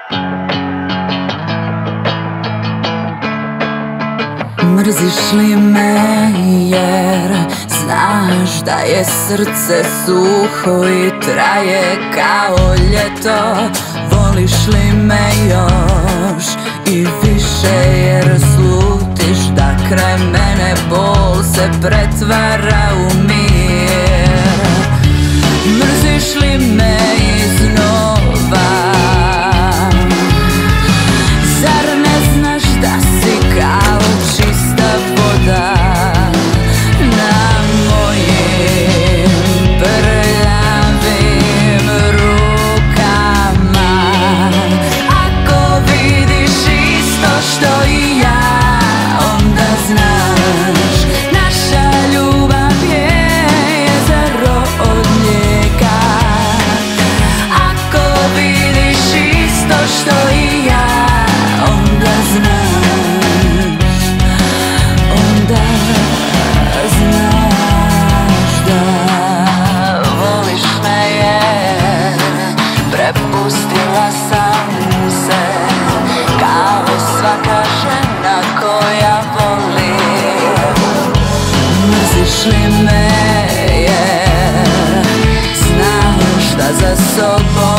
Mrziš li me jer znaš da je srce suho i traje kao ljeto? Voliš li me još i više jer slutiš da kraj mene bol se pretvara u mir? Mrziš li me iznova? Zar ne znaš da si kao čista voda na mojim prljavim rukama? Ako vidiš isto što i ja, onda znaš naša ljubav je jezero od mlijeka. Ako vidiš isto što i ja, onda znaš da voliš me jer prepustila sam se kao svaka žena koja voli. Mrziš li me jer znaš da za sobom